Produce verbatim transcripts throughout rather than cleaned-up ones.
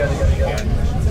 Igen, igen, igen.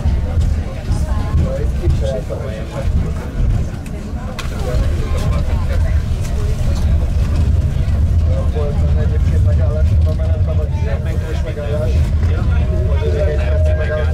Volt egyébként megállás a menetben, vagy mentős megállás, vagy egy perci megállás,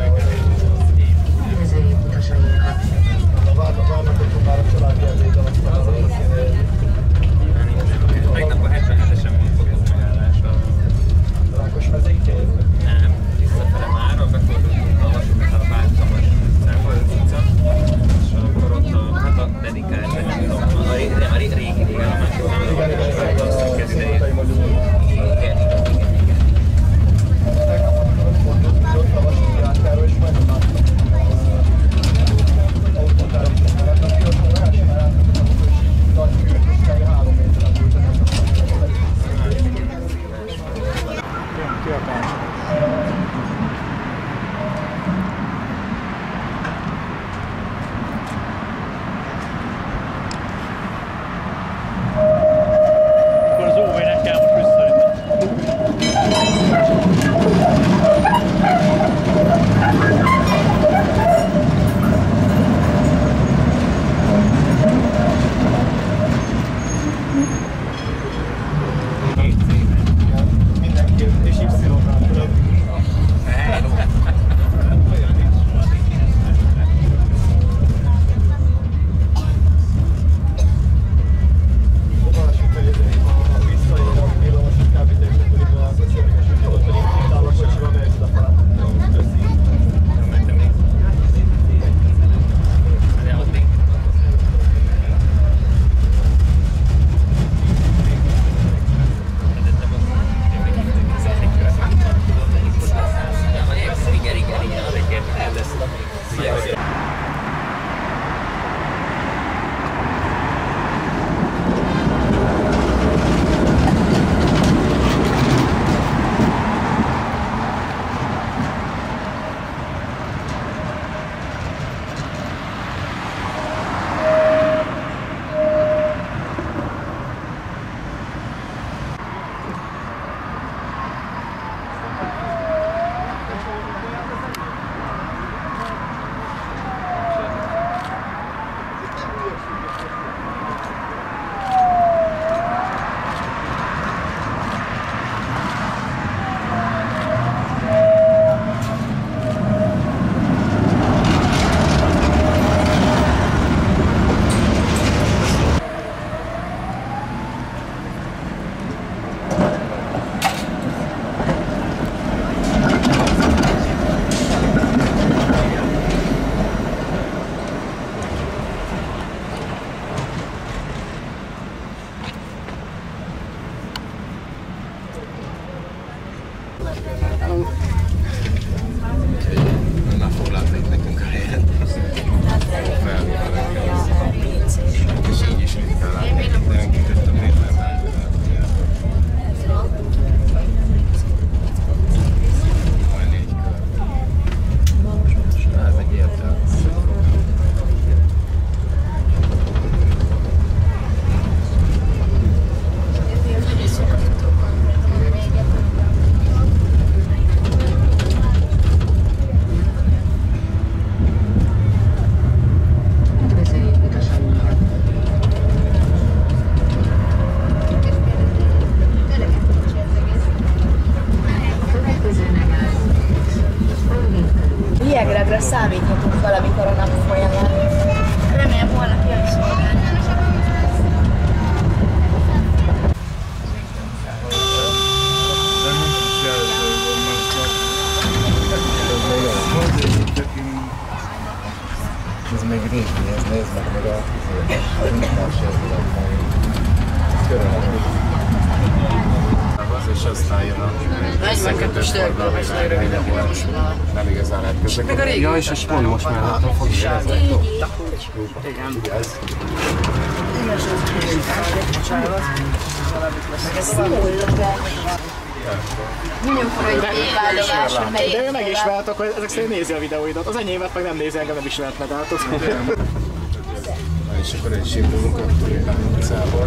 várnak, hogy már a családi elvétel, aztán az azt kéne. Tegnap a hetvenhetesen volt ez a megállás a Rákosmezőtől? Nem, visszafele már, a befordultunk a Vasúgát a Bántamos utcába, utca, és akkor ott a, hát a dedikált, vagy nem tudom, a régi, a régi régi állomásról nem tudom, hogy azt kezd idejét. Igen, igen, igen, igen. Tegnap, amikor fordultunk ott a Vasúti átjáról, és majdnem láttam autótára, mert a piacon első már átadtam, hogy nagy kőt, és kb. három méteren volt. Kiakás. Akkor az ó vé-nek kell most visszajönni. És Y-nál tudod. Balások felé, ha visszaér a villamosok kábítéknek, hogy a kocsiakas, hogy ott pedig itt áll a kocsival, melyek oda falát. Nem mentem még. De ott még. Igen, igen, igen, az egy el lesz. Már foglalták nekünk a helyet. És így is mit kell látni. De önkitöttem nézem rá. Majd négy kör. Ez egy értelme. Ilyegredre számíthatunk valamikor a nap folyamán. Remélem holnap jön szolgálni. Ez még régi, ez nézd meg meg a indítási ezzel körülhető. És aztán jön a összekötő forduló, hogy mindenhol nem igazán lehet közlekedni. Ja, és a spórumos mellettem fog érezni. Igen. Igaz? Meg ez szimulnak el. Mindenkor egy végvállomás, hogy melyik. De meg is váltak, hogy ezek szerint nézi a videóidat. Az enyémet meg nem nézi, engem nem ismert meg át. És akkor egy sétolunk a Turékány utcából.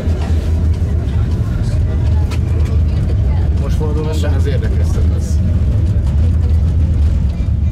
Most fordulunk be. Ez érdekes lesz.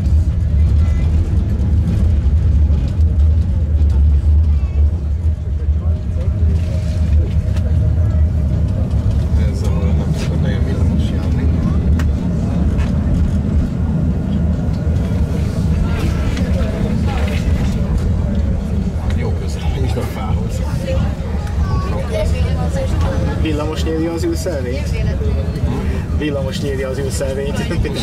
űrszelvényt? Villamos nyírja az űrszelvényt.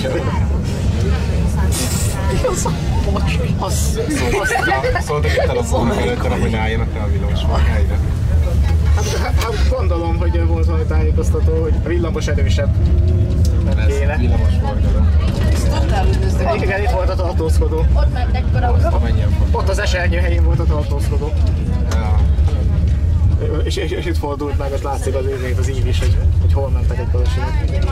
Az, Szóltak egy telefonnak előtte, hogy ne álljanak rá a villamos helyre. Hát, hát gondolom, hogy volt valami tájékoztató, hogy a villamos erősebb. Nem kéne. Villamos forgalom. Igen, itt volt a tartózkodó. Ott mentek korábban. Ott az esernyő helyén volt a tartózkodó. És, és, és itt fordult meg, ott látszik az évét az ív is, hogy, hogy hol mentek egy kalasinok.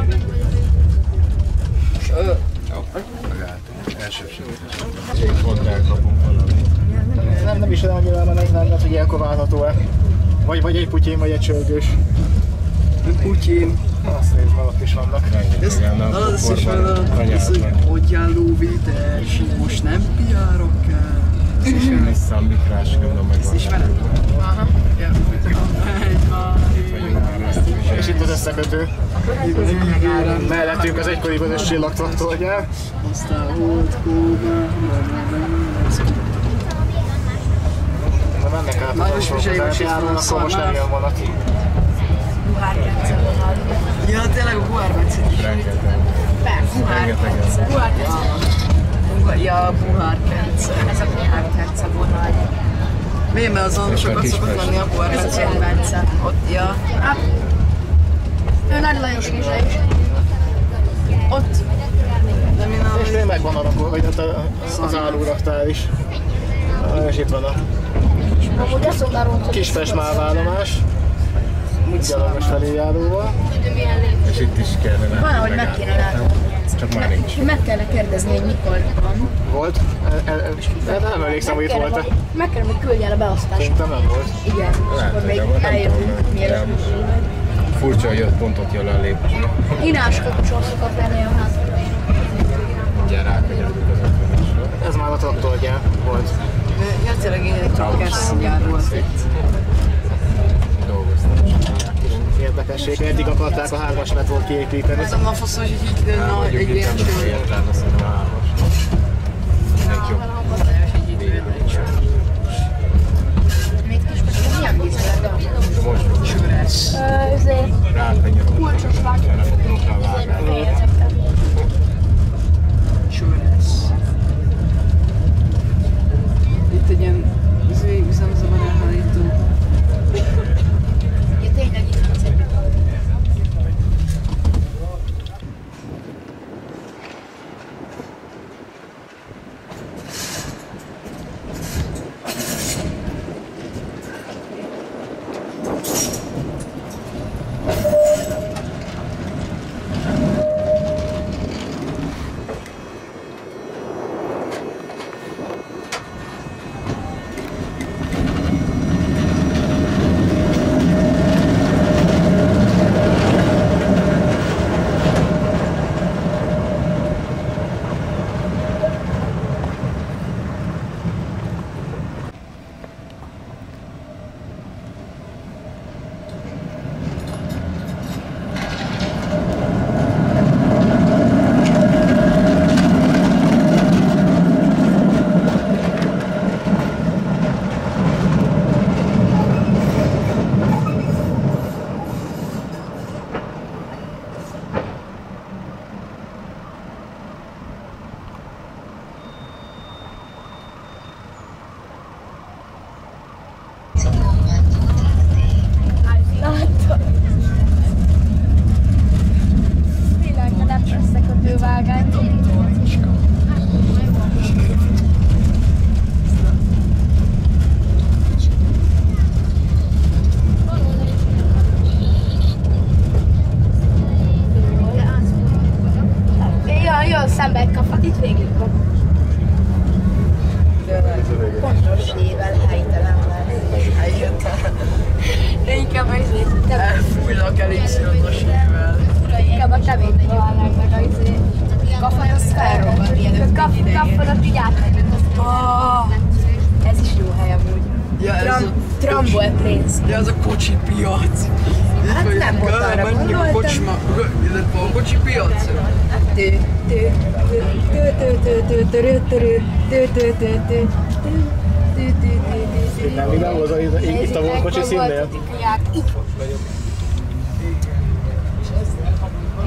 Jó, megálltunk. Elsősorban. Pont elkapunk valamit. Nem, nem is tudom, hogy nyilván nem, nem, hogy elkoválható-e. Vagy, vagy egy putyin, vagy egy csörgős. Putyin. Azt nézd, mert ott is vannak. Ez az is van az, hogy hogy áll lóvétel, most nem piárok kell. Vissza a mikrás, gondolom meg van. Ismered? Aha. Ja, És itt az összekötő. Mellettünk az egykori vörös csillagtraktorgyár. Aztán volt Kóba. Na mennek át a sorkozás járon, akkor most nem jön vonat. Buhárkence vonal. Ja, tényleg a Buhárkence is. Persze. Buhárkence. Buhárkence. Ja, Buhárkence. Ez a Buhárkence vonal. Miért? Mert azon sokat szokott lenni a Buhárkence. Ez a kedvence. Ott, ja. Ő Nagy Lajos Géza is. Ott. De mi nem... És még megvan a rakó, vagy ott az áruraktár is. És itt van a Amúgy ezt mondta róla. Kispest málvállomás. Gyalogos felüljáróval. És itt is kellene. Van, ahogy meg kéne látni. Csak már nincs. Meg kellene kérdezni, hogy mikor van. Volt? E, e, e, nem emlékszem, hogy itt volt-e. Meg kellene, hogy küldje el a beosztást. Szerintem nem volt. Igen, és akkor még Lehet, hogy eljövünk, mielőtt. Furcsa, hogy jött pont ott jön a lépcső. Ináskodcsó szokott lenni a ház. Mindjárt rákanyarodunk az ötvenésről. Ez már a traktorgyár volt. Ja, tényleg én egy traktorgyár volt itt. Dolgoztam. Érdekesség, eddig akarták a hármas metrót kiépíteni. Ez a mafasz, hogy így na, egy ilyen cső. Értelme szerintem a hármas. Mindenki jobb. Még Kispesten milyen vízzel? De most van. Csőres. Azért Rákanyarodunk. kulcsos van. Nem akarok rá vágni. Csőres. Itt egy ilyen üzemzavar elhárító. Ja, tényleg itt van az egyik. szembe egy kapat, itt végig van. Pontosével, helytelenvel. De inkább az izé... Elfújlak elég szilatosével. Inkább a tevény halnak meg az izé... Kafahoz felrobban, mielőtt kafadat így átmegyünk. Ez is jó hely amúgy. Ja, ez a... Tramból pénz. Ja, ez a kocsi piac. Hát nem volt arra gondoltam. A kocsma... Illetve a kocsi piac. Tő, tő, tő, tő, tő, tő, tő, tő, tő, tő, tő, tő. Nem, mi nem volt itt a volt kocsi színnél?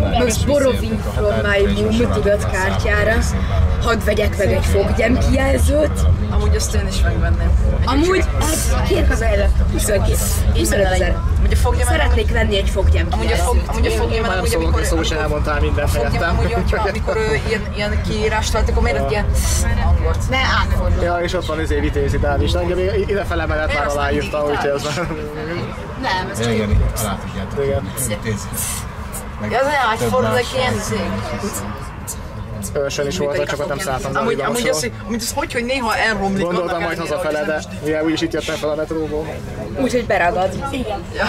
Most borrowing from my mum, tudod, kártyára. Hadd vegyek meg egy foggyem kijelzőt. Amúgy azt én is megvenném. Amúgy, kérek az erre, huszonöt ezer. Szeretnék venni egy foggyem kijelzőt. Amúgy a foggyem, Már nem amúgy szólok, amikor... hogy szó sem elmondtál mindent helyettem. Amúgy, hogyha amikor ilyen, ilyen kiírást lett, akkor miért egy ilyen hangot? Ne átfordul. Ja, és ott van izé vitéz ideális. Engem idefele mellett már aláírta, úgyhogy az már... Nem, ez csak Igen, alá tudjátok. Igen. Ja, az olyan átfordul, egy ilyen zég. Ősön is voltak, csak ott nem szálltam. Amúgy, amúgy az, hogy, amúgy az hogy, hogy néha elromlik. Gondoltam majd hazafele, de ugye úgyis itt jöttem fel a metróból. úgyhogy beragad. Ja.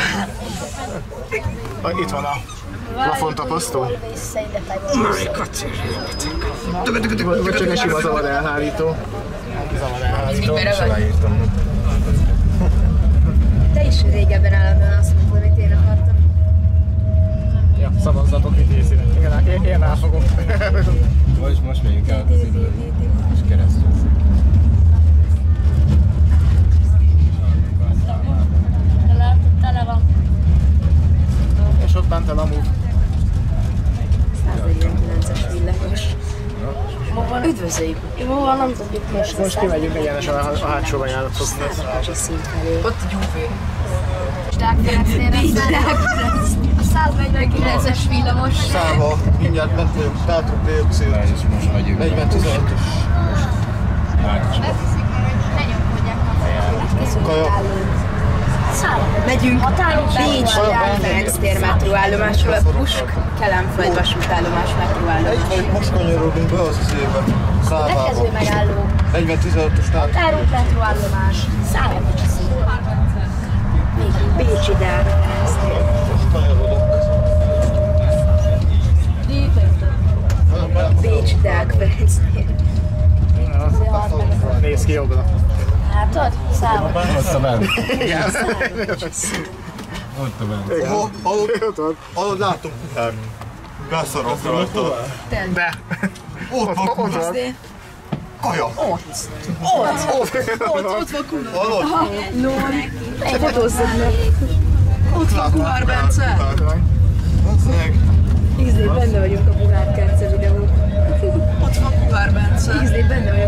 Itt van a plafontapasztó. Vagy csak egy sima zavar elhárító. Zavar elhárító. Te is régebben állandóan azt mondtad, amit én akartam. Ja, szavazzatok vitézire. Igen, én, én elfogom. Most, most megyünk el az idő, és keresztül. Tele van. És ott ment el a MUV. száznegyvenkilences villamos. Üdvözöljük! Jó, nem tudjuk most. Most kimegyünk egyenesen a, a hátsó bejárathoz. A szint felé. Ott gyúvé. A száznegyvenkilences villamos. Száva, mindjárt ment vagyok, tátunk dioxid, Most megyünk. negyven tizenötös. Kaja. Megyünk Pécs Ferenc tér metróállomásról, a Pusk Kelenföld vasútállomás metróállomás. Egy vagy most kanyarodunk be az az évbe. Következő Szávába. megálló, negyven tizenötös tátunk. Tárunk metróállomás, Szállomás. Még Pécsi Deák Ferenc tér. Most kanyarodok. Pécsi Deák Ferenc tér. Nézd ki jobbra. Látod? Szállomás. Ott a bent. Igen. Ott a bent. Ahol, ahol, Ott van. ahol látom kuhát. Beszarok rajta. De. Ott van Ott kuhát. van. Kaja. Ott. Ott van kurva. Hallod? Fotózzad meg. Ott van Kuhár Bence. Meg. X-nél benne vagyunk a Puhár Kence videóban. Ott van Kuhár Bence. X-nél benne vagyunk